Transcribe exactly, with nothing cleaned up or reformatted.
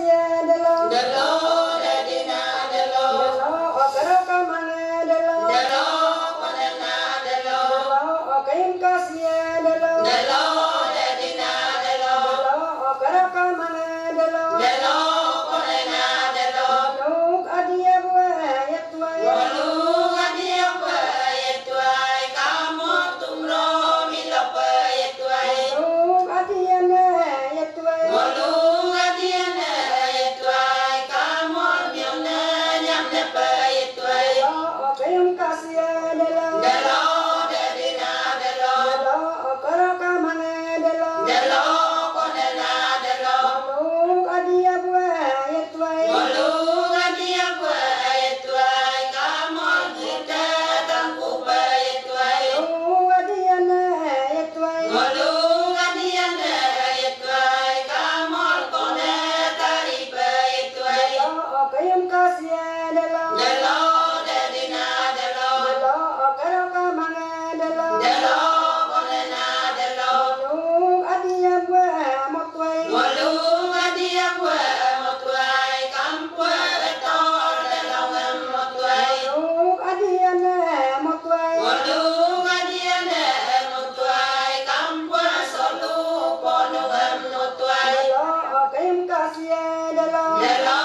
kasih delo delo dadina delo delo okaro kamane delo delo konena delo delo okaim kasih delo delo dadina delo delo okaro kamane delo delo konena delo nuk adia bue yetwa walu adia pa yetwai kamu tumro milapa yetwai nuk adia ne yetwa walu adia na yetwai kamu nyamna nyamna pa yetwai delo okaim kasih delo delo dadina delo delo okaro kamane delo delo konena delo nuk adia bue yetwa walu adia pa yetwai kamu kita tangku pa yetwai nuk adia ne yetwa walu adia na yetwai kamu kone tari pa yetwai delo okaim kasih delo delo dadina delo delo okaro kamane delo delo konena delo nuk adia bue motwa walu adia pa motwai kampu betor delo ngam motwai nuk adia ne motwa walu adia na motwai kampu solu ponu ngam motwai delo okaim kasih delo delo